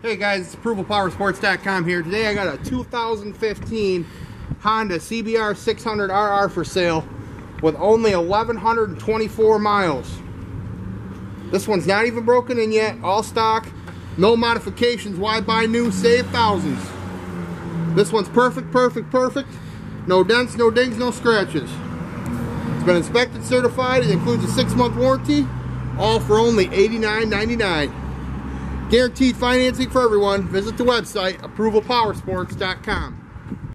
Hey guys, it's ApprovalPowersports.com here. Today I got a 2015 Honda CBR600RR for sale with only 1,124 miles. This one's not even broken in yet, all stock, no modifications. Why buy new, save thousands. This one's perfect. No dents, no dings, no scratches. It's been inspected, certified. It includes a 6-month warranty, all for only $89.99. Guaranteed financing for everyone. Visit the website, ApprovalPowersports.com.